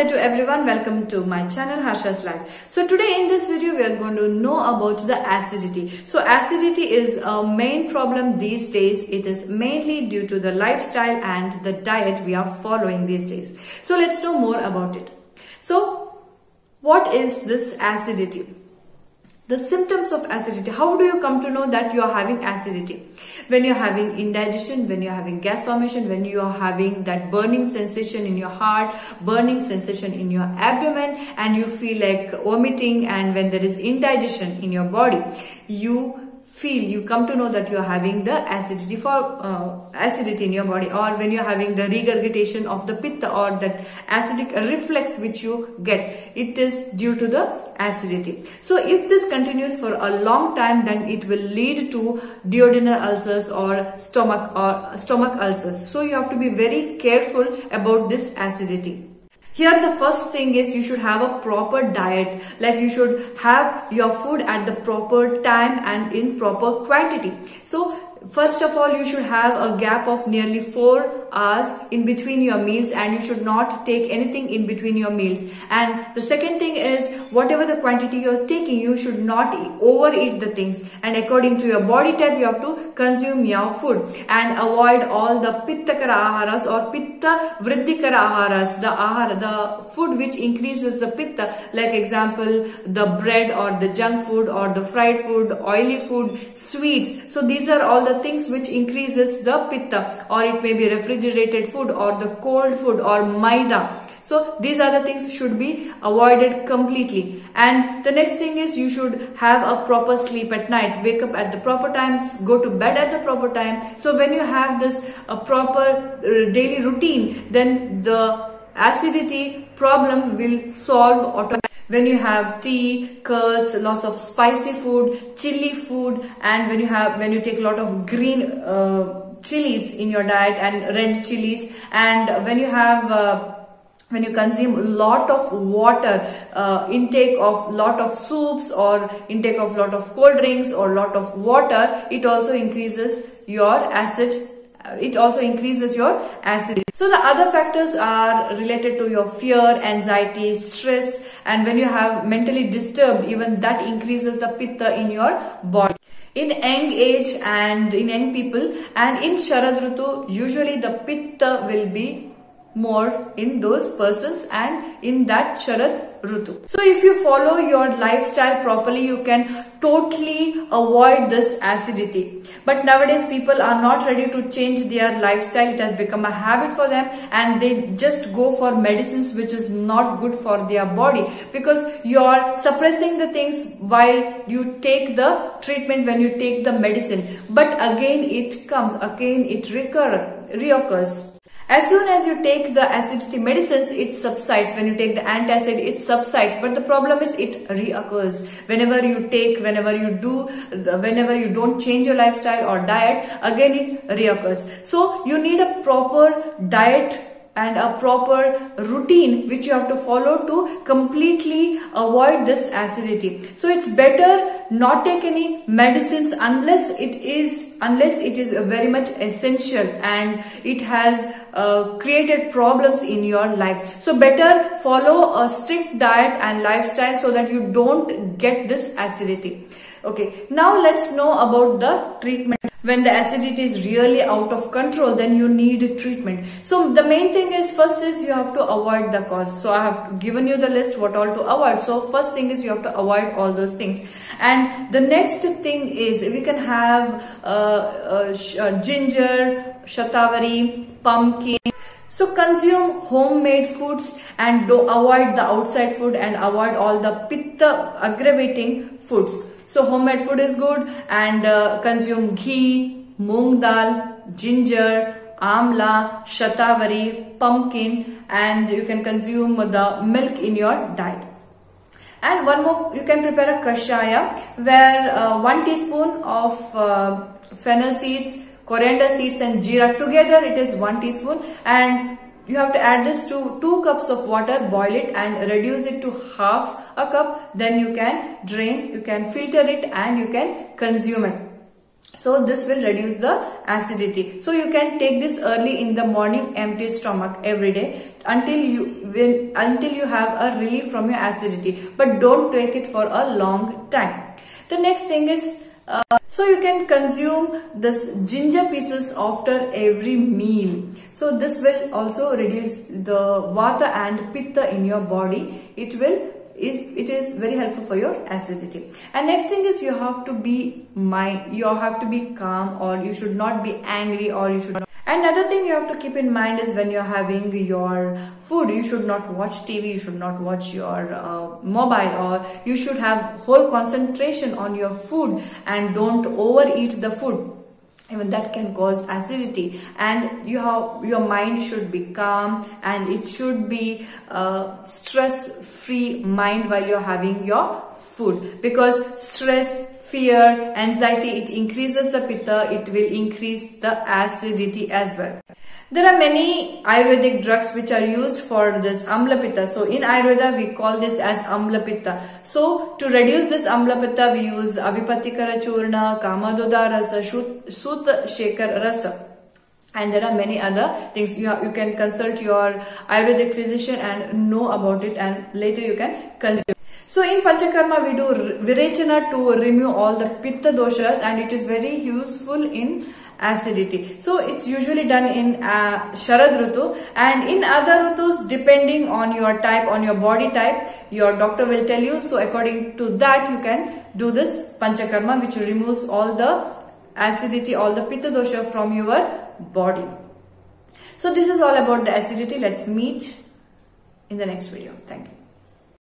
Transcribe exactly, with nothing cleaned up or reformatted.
Namaste to everyone. Welcome to my channel Harsha's Life. So today in this video we are going to know about the acidity. So acidity is a main problem these days. It is mainly due to the lifestyle and the diet we are following these days. So let's know more about it. So what is this acidity? The symptoms of acidity. How do you come to know that you are having acidity? When you are having indigestion, when you are having gas formation, when you are having that burning sensation in your heart, burning sensation in your abdomen, and you feel like vomiting, and when there is indigestion in your body, you feel, you come to know that you are having the acidity for uh, acidity in your body, or when you are having the regurgitation of the pitta or that acidic reflex which you get, it is due to the acidity. So if this continues for a long time, then it will lead to duodenal ulcers or stomach or stomach ulcers. So you have to be very careful about this acidity. Here the first thing is you should have a proper diet, like you should have your food at the proper time and in proper quantity. So first of all, you should have a gap of nearly four hours in between your meals, and you should not take anything in between your meals. And the second thing is, whatever the quantity you are taking, you should not overeat the things, and according to your body type you have to consume your food, and avoid all the pittakara aharas or pitta vriddhikara aharas, the ahara, the food which increases the pitta, like example the bread or the junk food or the fried food, oily food, sweets. So these are all the things which increases the pitta, or it may be refrigerated food or the cold food or maida. So these are the things should be avoided completely. And the next thing is you should have a proper sleep at night, wake up at the proper times, go to bed at the proper time. So when you have this a proper uh, daily routine, then the acidity problem will solve automatically. When you have tea, curds, lots of spicy food, chili food, and when you have when you take a lot of green uh, chilies in your diet and red chilies, and when you have uh, when you consume a lot of water, uh, intake of lot of soups or intake of lot of cold drinks or lot of water, it also increases your acid. It also increases your acidity. So the other factors are related to your fear, anxiety, stress, and when you have mentally disturbed, even that increases the pitta in your body. In young age and in young people and in Sharad Rutu, usually the pitta will be more in those persons and in that Sharad Rutu. So if you follow your lifestyle properly, you can totally avoid this acidity. But nowadays people are not ready to change their lifestyle. It has become a habit for them, and they just go for medicines which is not good for their body, because you are suppressing the things while you take the treatment, when you take the medicine. But again it comes, again it recur, reoccurs. As soon as you take the acidity medicines, it subsides. When you take the antacid, it subsides. But the problem is it reoccurs. Whenever you take, whenever you do, whenever you don't change your lifestyle or diet, again it reoccurs. So you need a proper diet and a proper routine which you have to follow to completely avoid this acidity. So it's better not take any medicines unless it is unless it is very much essential and it has uh, created problems in your life. So better follow a strict diet and lifestyle so that you don't get this acidity. Okay, now let's know about the treatment. When the acidity is really out of control, then you need treatment. So the main thing is, first is you have to avoid the cause. So I have given you the list what all to avoid. So first thing is you have to avoid all those things. And the next thing is we can have uh, uh, sh uh, ginger, shatavari, pumpkin. So consume homemade foods and do avoid the outside food and avoid all the pitta aggravating foods. So homemade food is good, and uh, consume ghee, moong dal, ginger, amla, shatavari, pumpkin, and you can consume the milk in your diet. And one more, you can prepare a kashaya where uh, one teaspoon of uh, fennel seeds, coriander seeds and jeera together, it is one teaspoon, and you have to add this to two cups of water, boil it and reduce it to half a cup. Then you can drain, you can filter it and you can consume it. So this will reduce the acidity. So you can take this early in the morning, empty stomach every day until you will until you have a relief from your acidity. But don't take it for a long time. The next thing is uh, so you can consume this ginger pieces after every meal. So this will also reduce the vata and pitta in your body. It will Is, it is very helpful for your acidity. And next thing is you have to be mind, you have to be calm, or you should not be angry, or you should not. Another thing you have to keep in mind is when you're having your food, you should not watch T V, you should not watch your uh, mobile, or you should have whole concentration on your food and don't overeat the food. Even that can cause acidity, and you have your mind should be calm, and it should be uh, stress free mind while you're having your food, because stress, fear, anxiety, it increases the pitta, it will increase the acidity as well. There are many Ayurvedic drugs which are used for this Amla Pitta. So in Ayurveda we call this as Amla Pitta. So to reduce this Amla Pitta we use Avipattikara Churna, Kamadoda Rasa, Sutta Shekhar Rasa. And there are many other things. You, have, you can consult your Ayurvedic physician and know about it, and later you can consume. So in Panchakarma we do Virechana to remove all the Pitta doshas, and it is very useful in acidity. So it's usually done in uh, Sharad Rutu, and in other Rutus, depending on your type, on your body type, your doctor will tell you. So according to that you can do this Panchakarma, which removes all the acidity, all the Pitta dosha from your body. So this is all about the acidity. Let's meet in the next video. Thank you.